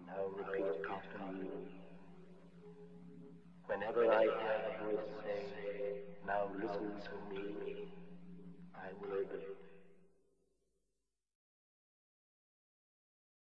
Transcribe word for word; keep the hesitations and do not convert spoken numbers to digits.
Now repeat after me. Whenever I hear the voice say, now listen to me, I will obey.